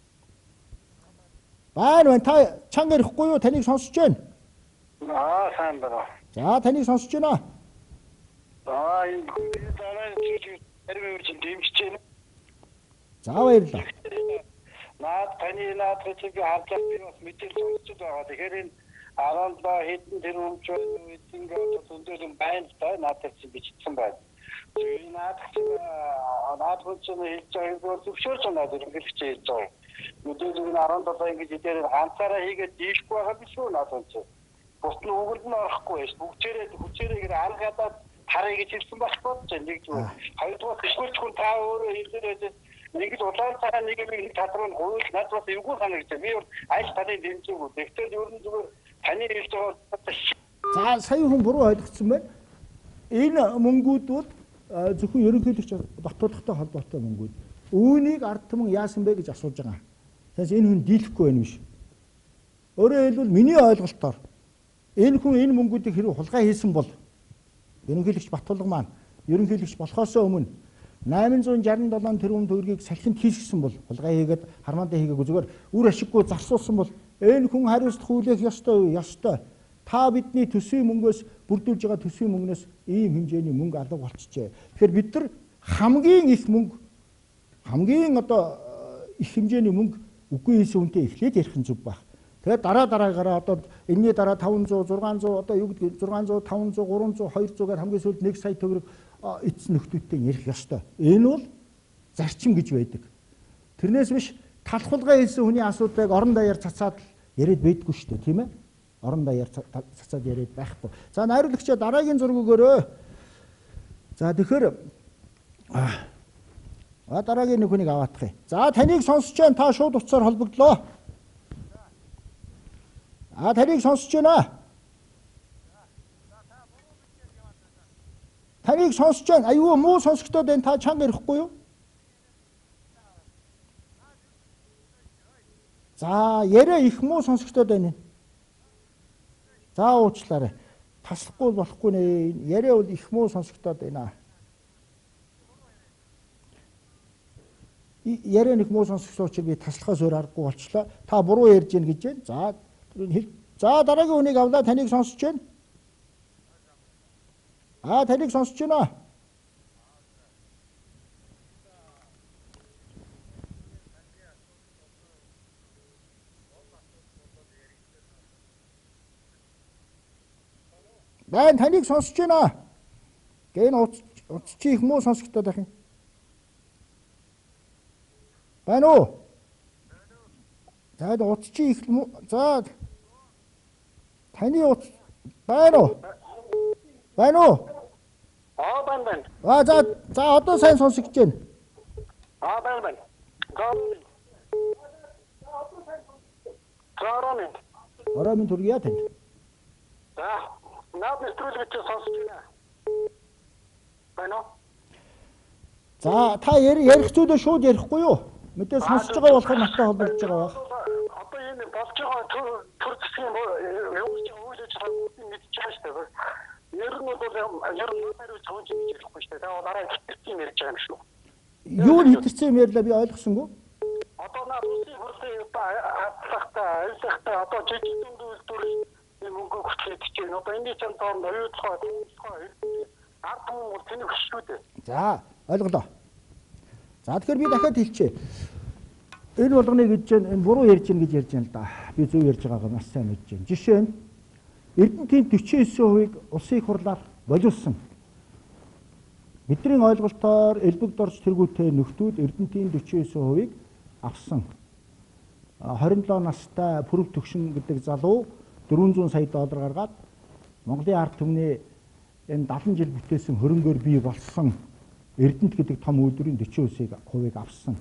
Байна байна. Та чанга ирэхгүй юу? Таныг сонсож байна. Аа сайн байна. За таныг сонсож байна. Аа энэ дараа нь чи хэрвээ чи дэмжиж байна. За баярлалаа. Наад таны наад чиг харж би бас мэдээлэл сонсож байгаа. Тэгэхээр энэ арандаа хэдэн тэрбум ч эцэнгээ төндөлөн байна л да. Наад чи бичсэн байна. Энэ наад чи наад чи хэлж байгаа зөвшөөрч байна хэрэглэгч хэлж байгаа. Мэдээлэл нь арван долоо ингэж дээр ганцаараа хийгээд дийхгүй байгаа биш үү наад чи. Бут нь өгөрд нь орохгүй байж бүгчээрээ хүчээрээ алгадаад харъя гэж хэлсэн байхгүй ч нэг зүйл. Хоёрдугаар тэшгүүрч хүн та өөрөө хэлээд нэг л улаан цагаан нэг юм тадрын гуйл надад бас эвгүй санагдаж байна. Би бол аль таны дэмжээгүй. Тэгтэл ер нь зүгээр таны хэлж байгаа. За сая хүн буруу ойлгоцсон байна. Энэ мөнгүүд бол зөвхөн ерөнхийлөгч Баттулгатай холбоотой мөнгүүд. Үүнийг ард түмэн яасан бэ гэж асууж байгаа. Тэгээс энэ хүн дийлэхгүй байна биш. Өөрөөр хэлбэл миний ойлголтоор энэ хүн энэ мөнгүүдийг хэрэг хулгай хийсэн бол ерөнхийлөгч Баттулга маань ерөнхийлөгч болохоос өмнө найман зуун шарсан долоон тэрбум төгрөгийг салхинд хийсгсэн бол хулгай хийгээд хармаандаа хийгээгүй зүгээр үр ашиггүй зарцуулсан бол энэ хүн хариуцлах хүлээх ёстой юу? Ёстой. Та бидний төсвийн мөнгөөс бүрдүүлж байгаа төсвийн мөнгнөөс ийм хэмжээний мөнгө алга болчихжээ. Тэгэхээр бид нар хамгийн их мөнгө хамгийн одоо их хэмжээний мөнгө үгүй хийсэн үнтэй эхлээд ярих нь зүг баг. Тэгээд дараа дараагаараа одоо энэний дараа таван зуун, зургаан зуун одоо юу гэдэг зургаан зуун, таван зуун, гурван зуун, хоёр зуун гээд хамгийн сүүлд нэг сая төгрөг эцэн нөхдүүдтэй ярих ёстой. Энэ бол зарчим гэж байдаг. Тэрнээс биш талхуулгаа хийсэн хүний асуудлыг орон даяар цацаад яриад байдгүй шүү дээ, тийм ээ? Орон даяар цацаад яриад байхгүй. За найруулагчаа дараагийн зураг өгөөрэй. За тэгэхээр а дараагийн нэг хүнийг аваадах юм. За таныг сонсож байна. Та шууд утсаар холбогдлоо. А таныг сонсож байна. Таныг сонсож байна. Аюу муу сонсогдоод байна. Та чанга ирэхгүй юу? За яриа их муу сонсогдоод байна. За уучлаарай. Таслахгүй болохгүй нэ. Яриа бол их муу сонсогдоод байна. Яриа нэг муу сонсогдсон учраас би таслахаас өөр аргагүй болчлоо. Та буруу ярьж гин гэж байна. За хэл За дараагийн хүнийг авлаа, таныг сонсож байна. Аа таныг сонсож байна. Байн таныг сонсож байна. Гэн уцчих юм уу сонсогдоод байх юм. Байна уу? За уцчих юм уу? За таны уц байна уу? Байна уу? Аа байна байна. Аа за за одоо сайн сонсогдож байна. Аа байна байна. Гараны. Орой минь төргийа тань. За наад нэвтрүүлэгч сонсож байна. Байна уу? За та ярих зүйлөө шууд ярихгүй юу? Мэдээ сонсож байгаа болохоор надтай холбогдож байгаа баг. Одоо энэ болж байгаа төр төр засгийн явуулж байгаа үйл ажиллагааг мэдчихэж байгаа шүү дээ. Ер нь бол ер нь хариу цоонч гэж ярихгүй шүү дээ. Тэгээ дараа хэтэрсэн ярьж байгаа юм шүү. Юу хэтэрсэн юм ярьлаа би ойлгосонгүй. Одоо наад үсгийн хурлын хатсахта, айлсахта одоо жижиг дүнд үйлдвэр мөнгө хүчлээд чинь одоо энэ ч тоо ноёдлохоо томсгоо ард түмэн бол тэнэг шүү дээ. За ойлголоо. За тэгэхээр би дахиад хэлчихье. Энэ болгоныг гэж энэ буруу ярьж гин гэж ярьж байна л да. Би зөв ярьж байгаагаа маш сайн мэдж байна. Жишээ нь Эрдэнэтийн дөрвөн хувийг улсын их хурлаар болиулсан. Бидний ойлголтоор элбэг дорж тэргүүтэй нөхдүүд Эрдэнэтийн дөрвөн хувийг авсан. двадцать семь настай Пүрэв Төгшин гэдэг залуу дөрвөн зуун сая доллар гаргаад Монголын ард түмний энэ дадлан жил бүтээсэн хөрөнгөөр бий болсон Эрдэнэт гэдэг том үйлдвэрийн дөрвөн хувийг авсан.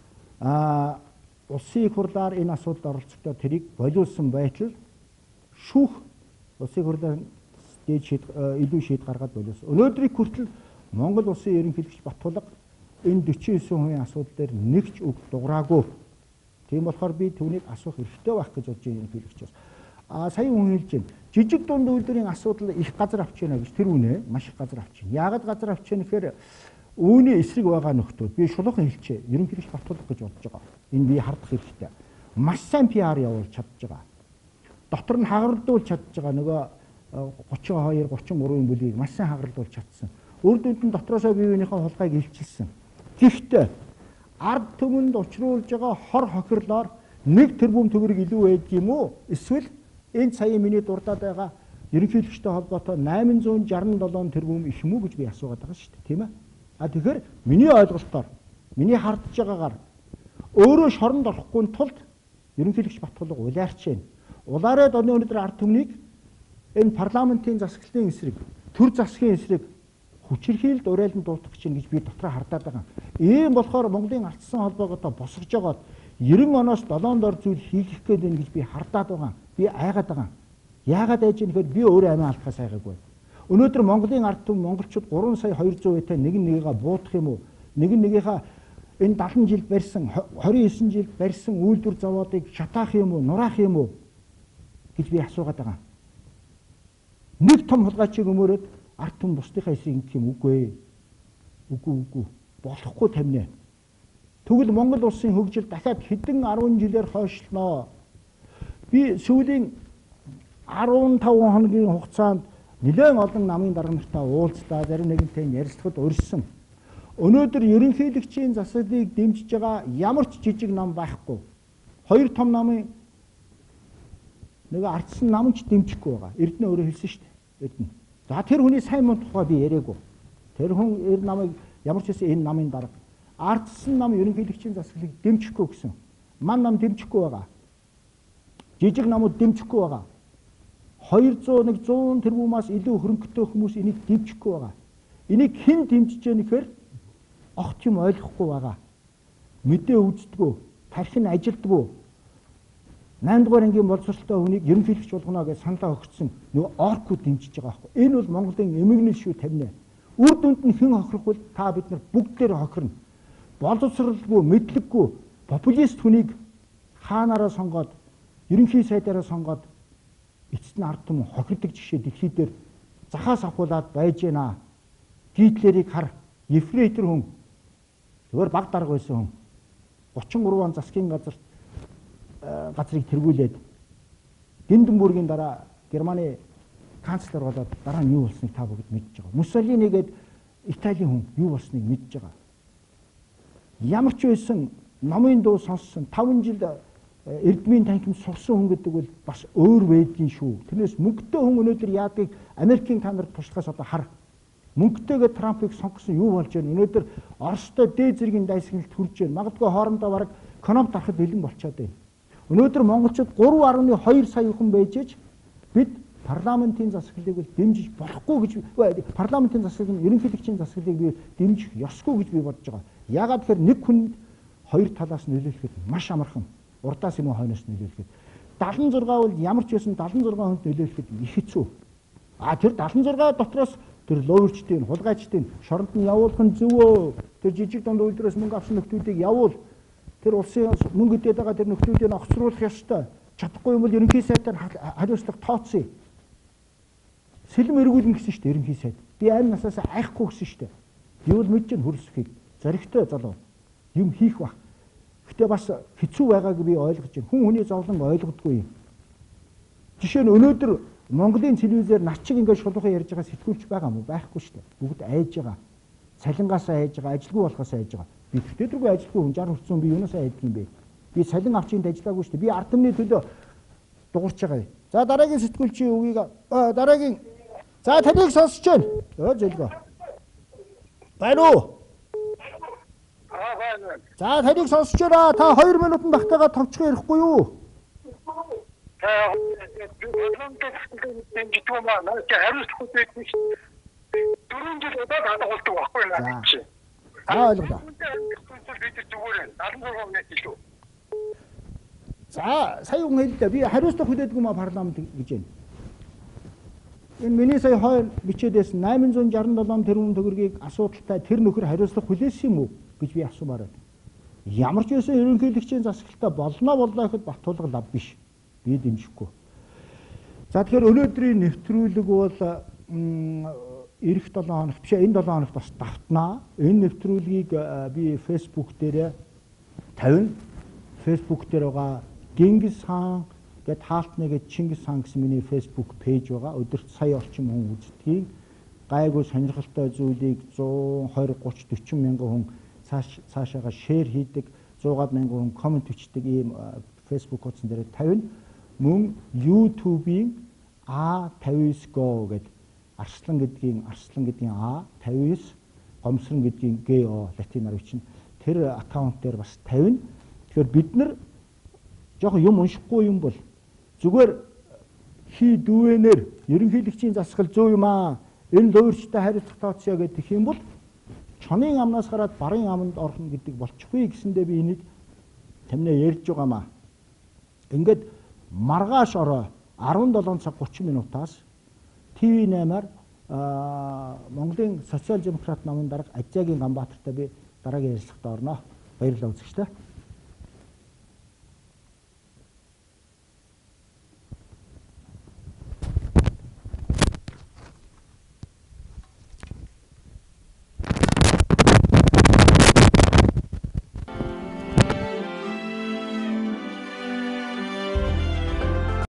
А улсын их хурлаар энэ асуудалд оролцохдоо тэрийг болиулсан байтал шүүх улсын хурлын дээд шийд илүү шийд гаргаад болиулсан. Өнөөдрийг хүртэл Монгол улсын ерөнхийлөгч Баттулга энэ дөрвөн хувийн асуудал дээр нэг ч үг дуграагүй. Тийм болохоор би түүнийг асуух хэрэгтэй байх гэж бодож байгаа ерөнхийлөгчөөс. А сая хүн хэлж байна. Жижиг дунд үйлдвэрийн асуудал их газар авч яана гэж тэр үнэ маш их газар авч байна. Яагаад газар авч яана гэхээр үүний эсрэг байгаа нөхдүүд би шулуухан хэлчихэ. Ерөнхийлөгч Баттулга гэж бодож байгаа. Энэ би хардах хэрэгтэй. Маш сайн пиар явуулж чадж байгаа. Дотор нь хагаралдуулж чадж байгаа нөгөө гучин хоёр гучин гурван бүлгийг маш сайн хагаралдуулж чадсан. Үр дүнд нь дотроосоо бие биенийхээ хулгайг илчилсэн. Гэхдээ ард түмэнд учруулж байгаа хор хохирлоор нэг тэрбум төгрөг илүү байдаг юм уу? Эсвэл энэ сая миний дурдаад байгаа ерөнхийлөгчтэй холбоотой восемь шестьдесят seven тэрбум их юм уу гэж би асуугаад байгаа шүү дээ, тийм ээ. А тэгэхээр миний ойлголтоор, миний хардж байгаагаар өөрөө шоронд орохгүй тулд ерөнхийлөгч Баттулга улаарч байна. Улаарад оны өнөөдөр ард түмнийг энэ парламентын засаглалын эсрэг, төр засгийн эсрэг хүчирхийлд урайлан дуутгах чинь гэж би дотроо хардаад байгаа. Ийм болохоор Монголын ардсан холбоогоо босгож жагаад ninety оноос долоон дор зүйл хийх гээд байна гэж би хардаад байгаа. Би айгаад байгаа. Яагаад айж ийм гэхээр би өөрөө амиа алдахаас айгаагүй. Өнөөдөр Монголын ард түмэн монголчууд three сая two hundred тай нэг нэгийгээ буудах юм уу? Нэг нэгийнхаа энэ seventy жил барьсан, twenty-nine жил барьсан үйлдвэр заводыг шатаах юм уу, нураах юм уу гэж би асуугаад байгаа. Нэг том хулгайчийг өмөрөөд ард түмэн бусдынхаа эсрэг ингэх юм үгүй. Үгүй үгүй. Болохгүй тамина. Тэгвэл Монгол улсын хөгжил дахиад хэдэн ten жилээр хойшлноо. Би сүүлийн fifteen хоногийн хугацаанд нэлээд олон намын дарга нартай уулзлаа, зарим нэгэнтэй ярилцлагад урьсан. Өнөөдөр ерөнхийлөгчийн засаглалыг дэмжиж байгаа ямар ч жижиг нам байхгүй. Хоёр том намын нэг ардсан нам ч дэмжихгүй байгаа. Эрдэнэ өөрөө хэлсэн шүү дээ. Эрдэнэ. За тэр хүний сайн муу тухай би яриаггүй. Тэр хүн ер намыг ямар ч хэсэг энэ намын дарга ардсан нам ерөнхийлөгчийн засаглалыг дэмжихгүй гэсэн. Ман нам дэмжихгүй байгаа. Жижиг намууд дэмжихгүй байгаа. two hundred one hundred тэрбумаас илүү хөрөнгөтэй хүмүүс энийг дэмжихгүй байгаа. Энийг хэн дэмжиж яах нэхэр огт юм ойлгохгүй байгаа. Мэдээ үздэггүй, тархин ажилдгүй. nine дугаар ангийн боловсролтой хүнийг ерөнхийлөгч болгоно гэж саналаа өгсөн нөгөө оркууд дэмжиж байгаа байхгүй. Энэ бол Монголын эмгэнэл шүү тавина. Үр дүнд нь хэн хохирох вэ? Та бид нар бүгд дээр хохирно. Боловсралгүй, мэдлэггүй, популист хүнийг хаанаараа сонгоод, ерөнхий сайдаараа сонгоод эцэст нь ард түмэн хохирдог жишээ дэлхий дээр захаас авахуулаад байж гэнэ. Гитлерийг хар, Ефрейтер хүн зөвөр баг дарга байсан хүн thirty-three он засгийн газар газрыг тэргүүлээд Гинденбургийн дараа Германы канцлер болоод дараа нь юу болсныг та бүгд мэдж байгаа. Муссолини гээд Италийн хүн юу болсныг мэдж байгаа. Ямар ч байсан номын дуу сонссон таван жил эрдмийн танхимд сурсан хүн гэдэг бол бас өөр байдгийн шүү. Тэрнээс мөнгөтэй хүн өнөөдөр яадгийг Америкийн камерад туршлагаас одоо хар. Мөнгөтэйгээ Трампыг сонгосон юу болж байна? Өнөөдөр Оростой дээд зэргийн дайсагналд хүрж байна. Магадгүй хоорондоо бараг экономи дарахад бэлэн болчиход байна. Өнөөдөр монголчууд гурван арван хоёр сая хүн байж ич бид парламентын засаглалыг бол дэмжиж болохгүй гэж парламентын засаглал нь ерөнхийлөгчийн засаглалыг би дэмжих ёсгүй гэж би бодож байгаа. Яагаад тэгэхээр нэг хүнд хоёр талаас нь нөлөөлөхөд маш амархан. Урдаас юм уу хойноос нөлөөлөхөд. дагалан зургаа бол ямар ч байсан дагалан зургаа хүнд нөлөөлөхөд их хэцүү. А тэр дагалан зургаа дотроос тэр лоовчдын, хулгайчдын шоронд нь явуулах нь зөвөө. Тэр жижиг дунд үйлдвэрээс мөнгө авсан нөхдүүдийг явуул. Тэр улсын мөнгө өдөөд байгаа тэр нөхдүүдийг огцруулах ёстой. Чадахгүй юм бол ерөнхий сайтаар хариуцлага тооцъё. Сэлэм эргүүлнэ гэсэн шүү дээ ерөнхий сайд. Би амь насаас айхгүй гэсэн шүү дээ. Би бол мэдж н хөрсөхийг. Зоригтой залуу. Юм хийх бах. Гэтэ бас хэцүү байгааг би ойлгож байна. Хүн хүний зовлон ойлгодгүй юм. Жишээ нь өнөөдөр Монголын телевизээр нар чиг ингээд шулуухан ярьж байгаа сэтгүүлч байгаа мó байхгүй шүү дээ. Бүгд айж байгаа. Цалингаасаа айж байгаа, ажилгүй болохоос айж байгаа. Би тэтгэдэггүй ажилгүй хүн шарх хүрсэн би юунаас айдаг юм бэ? Би цалин авчинд ажиллаагүй шүү дээ. Би ард түмний төлөө дуурч байгаа. За дараагийн сэтгүүлчийн үгийг дараагийн за таныг сонсож байна. Өө зэлгөө. Байна уу? Аа байна. За таныг сонсож байна. Та хоёр минутанд багтаага товчхон ярихгүй юу? Аа парламентын дэмждэг маа наа чи хариуцлахгүй байдаг шүү. Дөрөв жил удаа хадгалдаг байхгүй наа чи. Аа ойлголоо. Бид зүгээр дадлан зураг нэг илүү. За сая хүн хэллээ. Би хариуцлага хүлээдгүй маа парламент гэж байна. Энэ миний сая хойно бичээдээс найман зуун шарсан долоо тэрбум төгрөгийг асуудалтай тэр нөхөр хариуцлага хүлээсэн юм уу гэж би асуумаар байна. Ямар ч байсан ерөнхийлөгчийн засаглалтаа болно боллоо гэхэд Батулга лав биш. Би дэмжихгүй. За тэгэхээр өнөөдрийн нэвтрүүлэг бол эх долоо хоногт биш энэ долоо хоногт бас давтнаа. Энэ нэвтрүүлгийг би Facebook дээр тавина. Facebook дээр байгаа Гингис хаан гэд хаалтны гэд Чингис хаан гэсэн миний Facebook пэйж байгаа. Өдөрт сая орчим хүн үздгийг гайгүй сонирхолтой зүйлийг сто двадцать тридцать40 мянган хүн цааш цаашаага шеэр хийдэг, сто мянган хүн коммент бичдэг ийм Facebook хуудсан дээр тавина. Мөн YouTube-ийн А пятьдесят го гэд Арслан гэдгийн Арслан гэдгийн А пятьдесят гомсрон гэдгийн Г О латинаар бичнэ. Тэр аккаунт дээр бас тавина. Тэгэхээр бид нар жоохон юм уншихгүй юм бол зүгээр хий дүүнээр ерөнхийлөгчийн засаглал зөв юм аа. Энэ луурчтай хариуцлага тооцъё гэдэг юм бол чонын амнаас гараад барын аманд орно гэдэг болчихгүй гэсэндээ би энийг тамнаа ярьж байгаамаа. Ингээд маргааш орой арван долоон цаг гучин минутаас Т В восемь-аар Монголын социал демократ намын дарга Ажаагийн Ганбаатартай би дараагийн ярилцлагад орно. Баярлалаа үзэгчдээ.